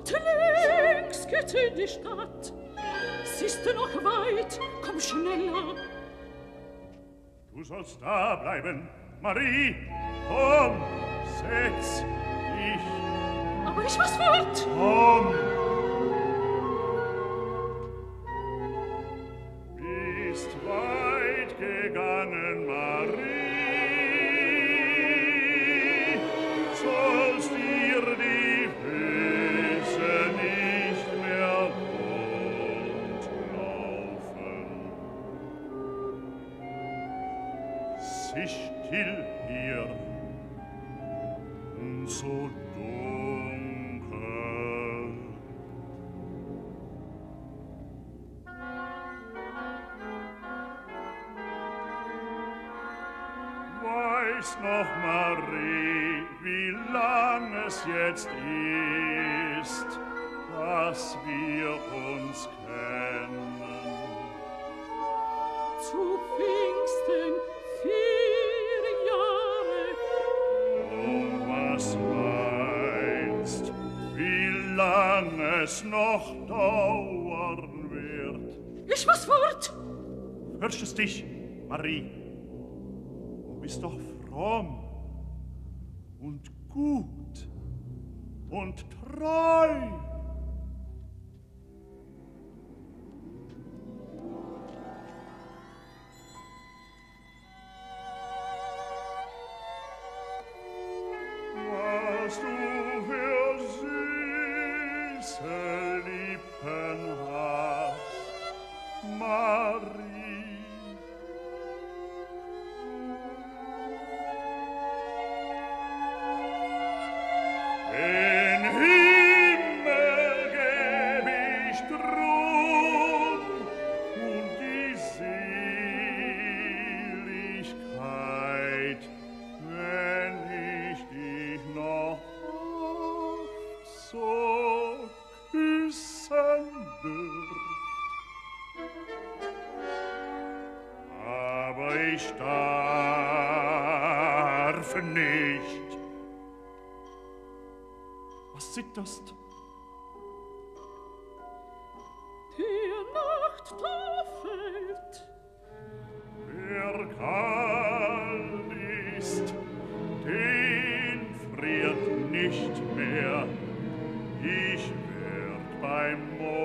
Und links geht's in die Stadt. Siehst du noch weit? Komm schneller. Du sollst da bleiben, Marie. Komm, setz dich. Aber ich muss fort. Komm. Bist weit gegangen, Marie. Sollst dir die Füße nicht mehr wund laufen. Sieh still hier und so dunkel. Weiß noch, Marie, wie lang es jetzt ist, dass wir uns kennen. Zu Pfingsten 4 Jahre. Oh, was meinst, wie lang es noch dauern wird? Ich muss fort. Fürchtest dich, Marie? Du bist doch fromm und gut und treu. Was du für süße Lippen hast, Marie. Den Himmel gäb ich drum und die Seligkeit, wenn ich dich noch oft so küssen dürft. Aber ich darf nicht. Was zitterst? Die Nacht da fällt. Wer kalt ist, den friert nicht mehr. Ich werd beim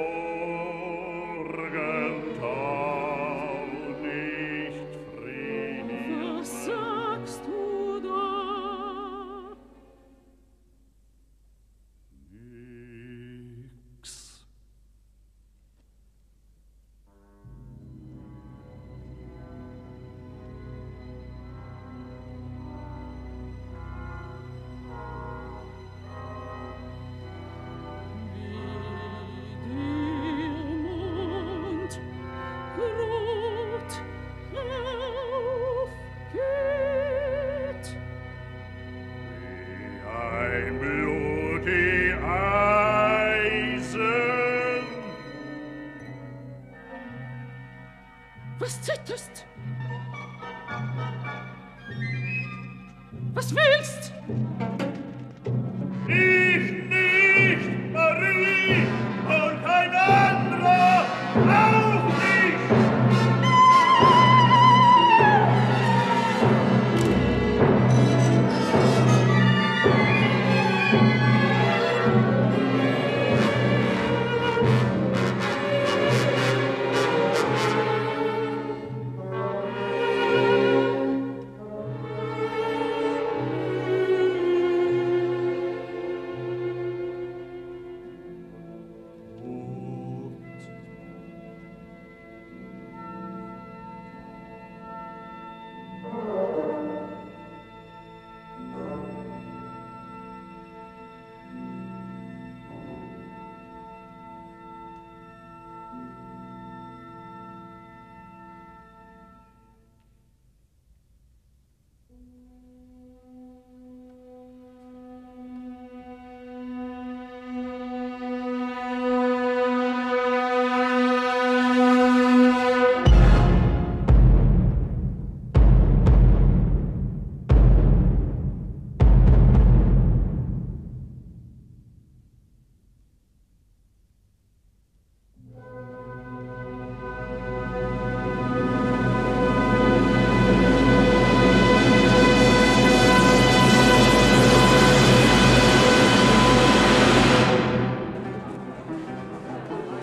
Morgentau nicht frieren. Was sagst du da? Nix. Ein blutig Eisen. Was zitterst? Was willst?